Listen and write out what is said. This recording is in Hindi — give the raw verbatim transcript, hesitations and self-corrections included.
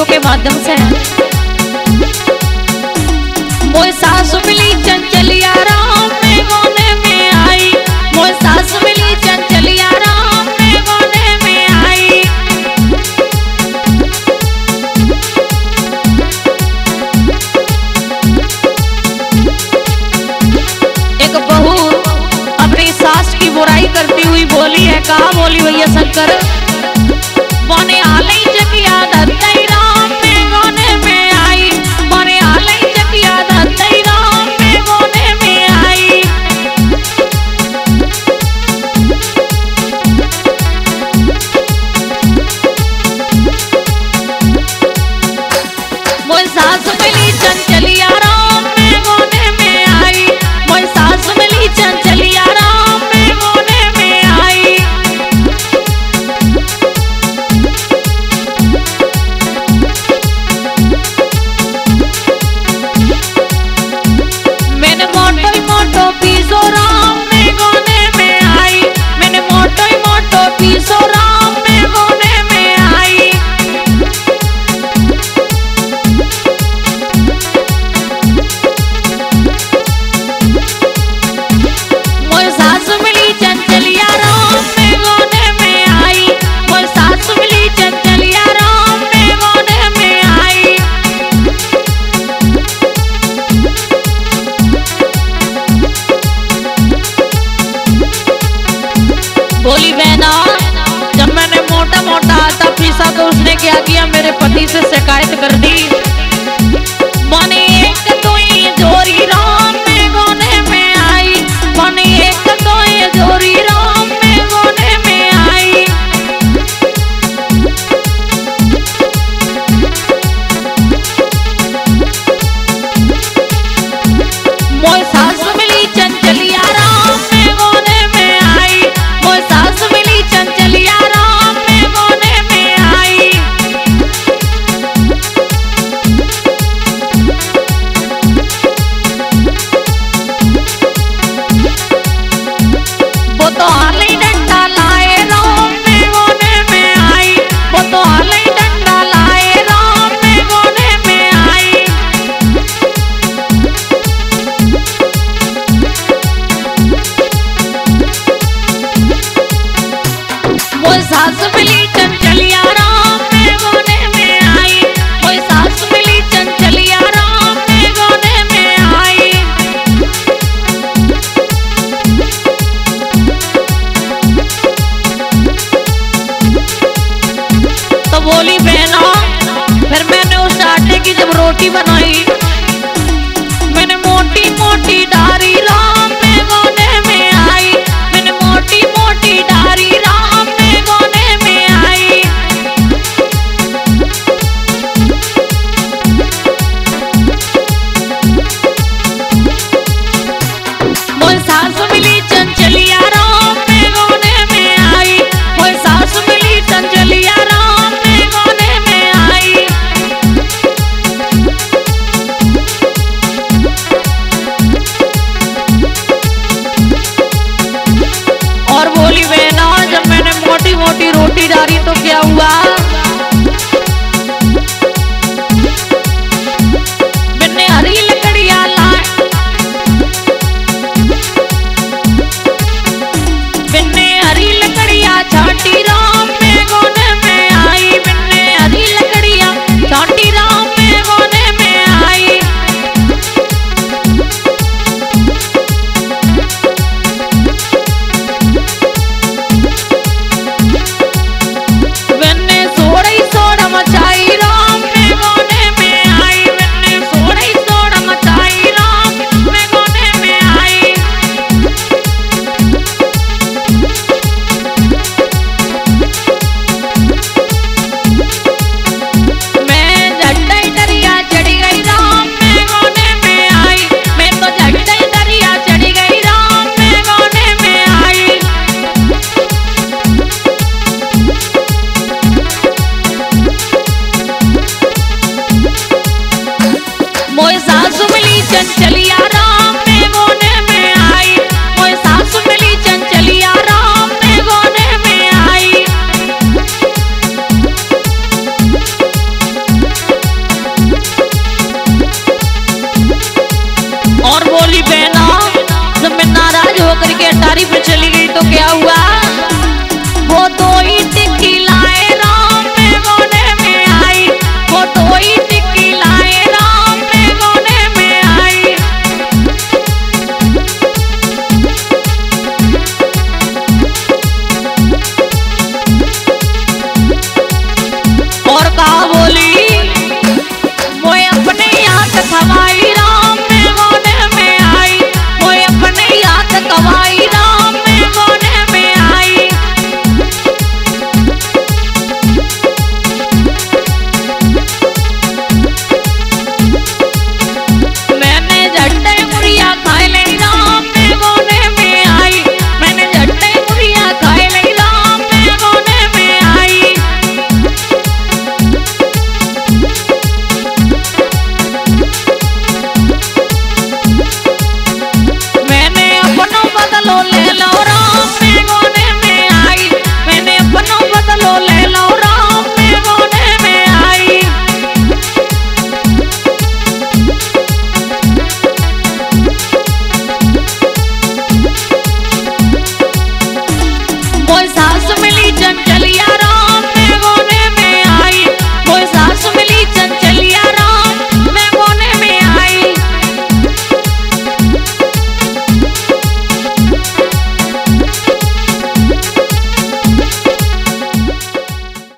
वीडियो के माध्यम से। मोए सास मिली चंचलिया राम में गोने में आई, मोए सास मिली चंचलिया राम में गोने में आई। एक बहू अपनी सास की बुराई करती हुई बोली है, कहा बोली भैया शंकर, बने आलई जकिया धरतई राम में गोने में आई, बने आलई जकिया धरतई राम में गोने में आई। मोए सास मिली चंचलिया राम में गोने में आई, मोए सास मिली चंचलिया राम में गोने में आई। मैंने मोटो ही मोटो पीसो राम में गोने में आई, मैंने मोटो ही मोटो पीसो राम में गोने में आई। मोए सास मिली चंचलिया राम में गोने में आई, मोए सास मिली चंचलिया राम में गोने में आई। बोली बहना, जब मैंने मोटा मोटा आटा पीसा तो उसने क्या किया, मेरे पति से शिकायत कर दी। बने एक तो ये जोरी राम में गोने में आई, बने एक तो ये जोरी राम में गोने में आई। मोए सास मिली चंचलिया राम में गोने में आई, मोए सास मिली चंचलिया राम में गोने में आई। वो तो हाली डंडा लाए राम में गोने में आई, वो तो हाली डंडा लाए राम में गोने में आई। मोए सास मिली चंचलिया राम में गोने में आई, मोए सास मिली चंचलिया राम में गोने में आई। तो बोली बहना, फिर मैंने उस आटे की जब रोटी बना